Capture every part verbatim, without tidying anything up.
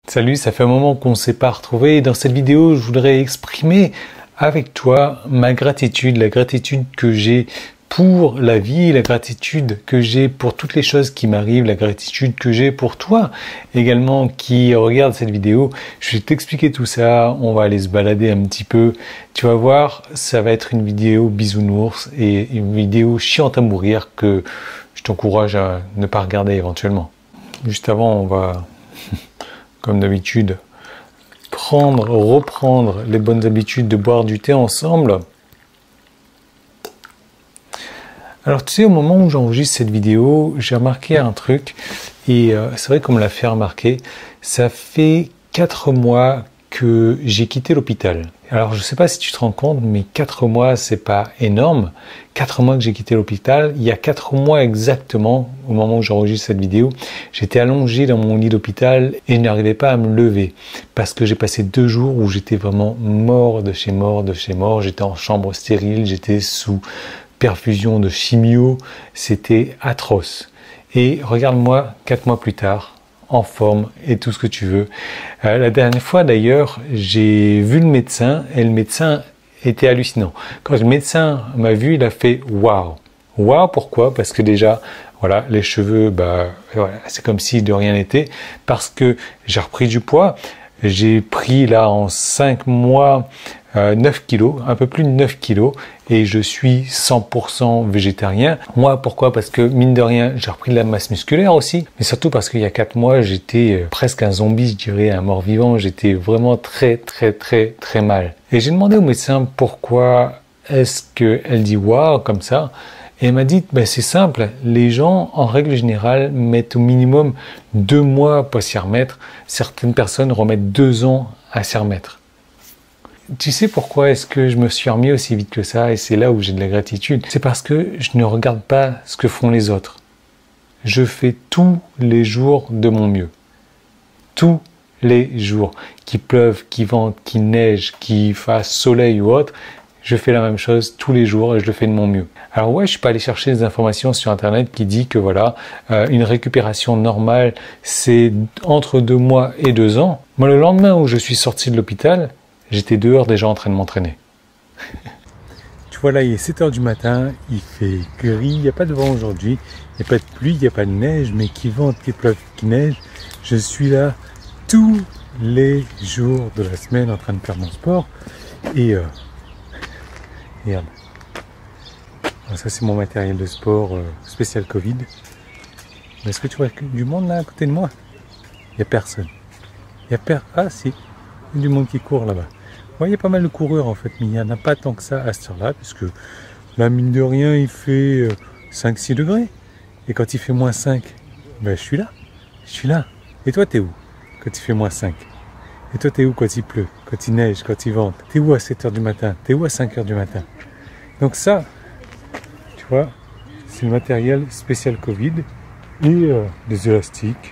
Salut, ça fait un moment qu'on ne s'est pas retrouvés. Dans cette vidéo, je voudrais exprimer avec toi ma gratitude, la gratitude que j'ai pour la vie, la gratitude que j'ai pour toutes les choses qui m'arrivent, la gratitude que j'ai pour toi également qui regarde cette vidéo. Je vais t'expliquer tout ça, on va aller se balader un petit peu. Tu vas voir, ça va être une vidéo bisounours et une vidéo chiante à mourir que je t'encourage à ne pas regarder éventuellement. Juste avant, on va... comme d'habitude, prendre, reprendre les bonnes habitudes de boire du thé ensemble. Alors tu sais, au moment où j'enregistre cette vidéo, j'ai remarqué un truc, et euh, c'est vrai qu'on me l'a fait remarquer, ça fait quatre mois que j'ai quitté l'hôpital. Alors je sais pas si tu te rends compte, mais quatre mois c'est pas énorme. quatre mois que j'ai quitté l'hôpital. Il y a quatre mois exactement, au moment où j'enregistre cette vidéo, j'étais allongé dans mon lit d'hôpital et je n'arrivais pas à me lever. Parce que j'ai passé deux jours où j'étais vraiment mort de chez mort, de chez mort. J'étais en chambre stérile, j'étais sous perfusion de chimio. C'était atroce. Et regarde-moi, quatre mois plus tard, en forme et tout ce que tu veux. Euh, la dernière fois d'ailleurs, j'ai vu le médecin et le médecin était hallucinant. Quand le médecin m'a vu, il a fait waouh. Waouh, pourquoi? Parce que déjà, voilà, les cheveux, bah, voilà, c'est comme si de rien n'était. Parce que j'ai repris du poids. J'ai pris là en cinq mois euh, neuf kilos, un peu plus de neuf kilos, et je suis cent pour cent végétarien. Moi, pourquoi? Parce que mine de rien, j'ai repris de la masse musculaire aussi, mais surtout parce qu'il y a quatre mois, j'étais presque un zombie, je dirais, un mort-vivant. J'étais vraiment très, très, très, très mal. Et j'ai demandé au médecin pourquoi est-ce qu'elle dit waouh comme ça. Et elle m'a dit, ben c'est simple, les gens, en règle générale, mettent au minimum deux mois pour s'y remettre. Certaines personnes remettent deux ans à s'y remettre. Tu sais pourquoi est-ce que je me suis remis aussi vite que ça? Et c'est là où j'ai de la gratitude. C'est parce que je ne regarde pas ce que font les autres. Je fais tous les jours de mon mieux. Tous les jours. Qu'il pleuve, qu'il vente, qu'il neige, qu'il fasse soleil ou autre, je fais la même chose tous les jours et je le fais de mon mieux. Alors ouais, je suis pas allé chercher des informations sur internet qui dit que voilà, euh, une récupération normale, c'est entre deux mois et deux ans. Moi, le lendemain où je suis sorti de l'hôpital, j'étais dehors déjà en train de m'entraîner. Tu vois là, il est sept heures du matin, il fait gris, il n'y a pas de vent aujourd'hui, il n'y a pas de pluie, il n'y a pas de neige, mais qui vente, qui pleuve, qui neige. Je suis là tous les jours de la semaine en train de faire mon sport et... Euh, Regarde, ça c'est mon matériel de sport euh, spécial Covid. Mais est-ce que tu vois du monde là à côté de moi? Il n'y a personne. Il y a per... Ah si, il y a du monde qui court là-bas. Ouais, il y a pas mal de coureurs en fait, mais il n'y en a pas tant que ça à cette heure-là, puisque là, mine de rien, il fait euh, cinq six degrés. Et quand il fait moins cinq, ben, je suis là. Je suis là. Et toi, t'es où quand il fait moins cinq? Et toi, t'es où quand il pleut, quand il neige, quand il vente? T'es où à sept heures du matin? T'es où à cinq heures du matin? Donc ça, tu vois, c'est le matériel spécial Covid et euh, des élastiques.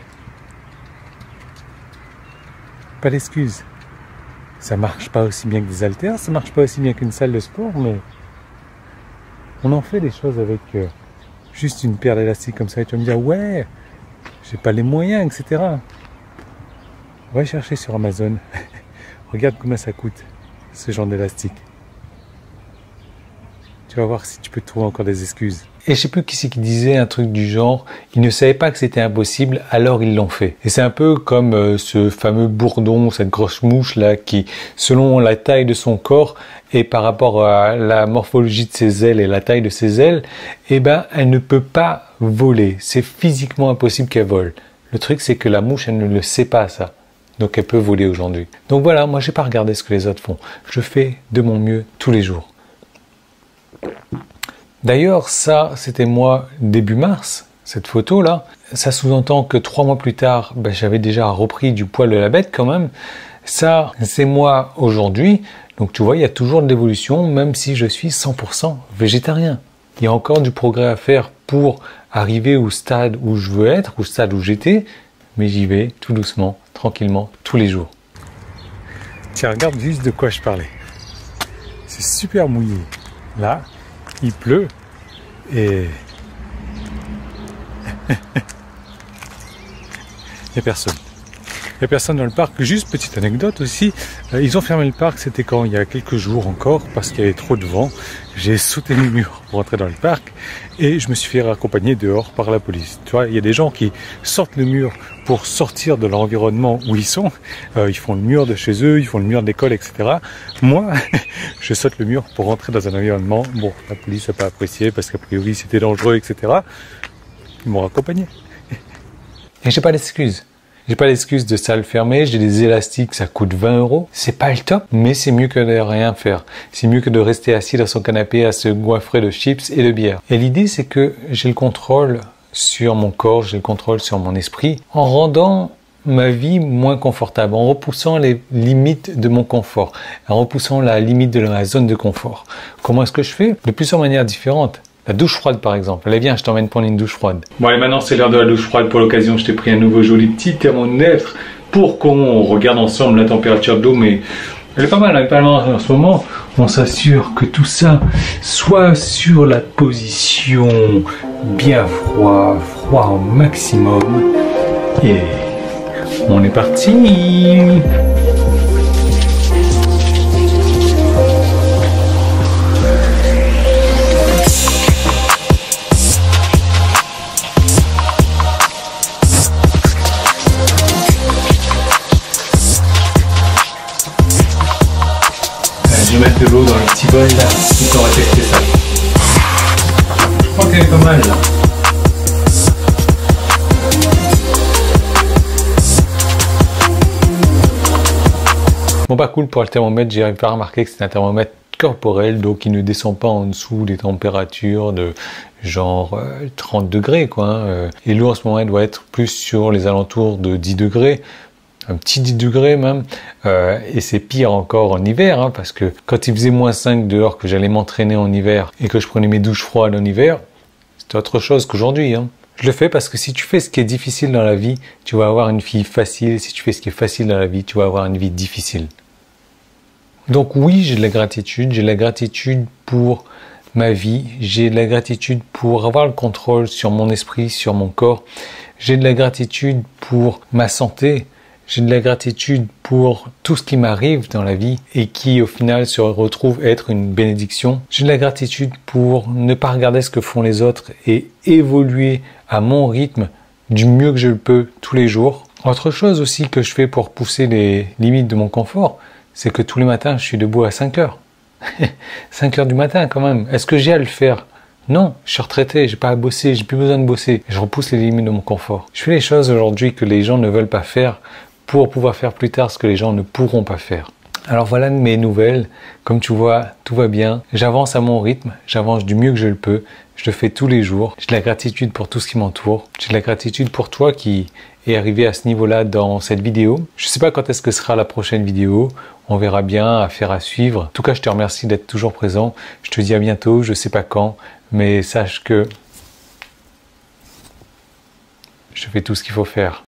Pas d'excuses. Ça marche pas aussi bien que des haltères, ça marche pas aussi bien qu'une salle de sport, mais on en fait des choses avec euh, juste une paire d'élastiques comme ça. Et tu vas me dire, ouais, j'ai pas les moyens, et cetera. Va chercher sur Amazon. Regarde combien ça coûte, ce genre d'élastique. Tu vas voir si tu peux trouver encore des excuses. Et je sais plus qui c'est qui disait un truc du genre, ils ne savaient pas que c'était impossible, alors ils l'ont fait. Et c'est un peu comme euh, ce fameux bourdon, cette grosse mouche là, qui, selon la taille de son corps et par rapport à la morphologie de ses ailes et la taille de ses ailes, eh ben, elle ne peut pas voler. C'est physiquement impossible qu'elle vole. Le truc, c'est que la mouche, elle ne le sait pas, ça. Donc elle peut voler aujourd'hui. Donc voilà, moi j'ai pas regardé ce que les autres font. Je fais de mon mieux tous les jours. D'ailleurs, ça, c'était moi début mars, cette photo-là. Ça sous-entend que trois mois plus tard, ben, j'avais déjà repris du poil de la bête quand même. Ça, c'est moi aujourd'hui. Donc tu vois, il y a toujours de l'évolution, même si je suis cent pour cent végétarien. Il y a encore du progrès à faire pour arriver au stade où je veux être, au stade où j'étais. Mais j'y vais tout doucement, tranquillement, tous les jours. Tiens, regarde juste de quoi je parlais. C'est super mouillé. Là, il pleut et... il n'y a personne. il n'y a personne dans le parc. Juste petite anecdote aussi, euh, ils ont fermé le parc, c'était quand? Il y a quelques jours encore, parce qu'il y avait trop de vent. J'ai sauté le mur pour entrer dans le parc et je me suis fait raccompagner dehors par la police. Tu vois, il y a des gens qui sortent le mur pour sortir de l'environnement où ils sont. Euh, ils font le mur de chez eux, ils font le mur de l'école, et cetera. Moi, je saute le mur pour rentrer dans un environnement. Bon, la police n'a pas apprécié parce qu'a priori c'était dangereux, et cetera. Ils m'ont raccompagné. Et j'ai pas d'excuse. J'ai pas d'excuse de salle fermée, j'ai des élastiques, ça coûte vingt euros. C'est pas le top, mais c'est mieux que de rien faire. C'est mieux que de rester assis dans son canapé à se goinfrer de chips et de bière. Et l'idée, c'est que j'ai le contrôle sur mon corps, j'ai le contrôle sur mon esprit, en rendant ma vie moins confortable, en repoussant les limites de mon confort, en repoussant la limite de ma zone de confort. Comment est-ce que je fais? De plusieurs manières différentes. La douche froide par exemple. Allez viens, je t'emmène prendre une douche froide. Bon allez, maintenant c'est l'heure de la douche froide. Pour l'occasion, je t'ai pris un nouveau joli petit thermomètre pour qu'on regarde ensemble la température de l'eau. Mais elle est pas mal, elle est pas mal en ce moment. On s'assure que tout ça soit sur la position bien froid, froid au maximum. Et on est parti. Je vais mettre de l'eau dans le petit bol là, on va tester ça. Je crois qu'elle est pas mal là. Bon bah cool, pour le thermomètre, j'ai pas remarqué que c'est un thermomètre corporel, donc il ne descend pas en dessous des températures de genre euh, trente degrés quoi. Hein. Et l'eau en ce moment elle doit être plus sur les alentours de dix degrés. Un petit dix degrés même, euh, et c'est pire encore en hiver, hein, parce que quand il faisait moins cinq dehors, que j'allais m'entraîner en hiver, et que je prenais mes douches froides en hiver, c'était autre chose qu'aujourd'hui. Hein. Je le fais parce que si tu fais ce qui est difficile dans la vie, tu vas avoir une vie facile, et si tu fais ce qui est facile dans la vie, tu vas avoir une vie difficile. Donc oui, j'ai de la gratitude, j'ai de la gratitude pour ma vie, j'ai de la gratitude pour avoir le contrôle sur mon esprit, sur mon corps, j'ai de la gratitude pour ma santé, j'ai de la gratitude pour tout ce qui m'arrive dans la vie et qui au final se retrouve être une bénédiction. J'ai de la gratitude pour ne pas regarder ce que font les autres et évoluer à mon rythme du mieux que je le peux tous les jours. Autre chose aussi que je fais pour pousser les limites de mon confort, c'est que tous les matins je suis debout à cinq heures. cinq heures du matin quand même. Est-ce que j'ai à le faire? Non, je suis retraité, j'ai pas à bosser, j'ai plus besoin de bosser. Je repousse les limites de mon confort. Je fais les choses aujourd'hui que les gens ne veulent pas faire pour pouvoir faire plus tard ce que les gens ne pourront pas faire. Alors voilà mes nouvelles. Comme tu vois, tout va bien. J'avance à mon rythme, j'avance du mieux que je le peux. Je le fais tous les jours. J'ai de la gratitude pour tout ce qui m'entoure. J'ai de la gratitude pour toi qui est arrivé à ce niveau-là dans cette vidéo. Je sais pas quand est-ce que sera la prochaine vidéo. On verra bien, affaire à suivre. En tout cas, je te remercie d'être toujours présent. Je te dis à bientôt, je sais pas quand, mais sache que je fais tout ce qu'il faut faire.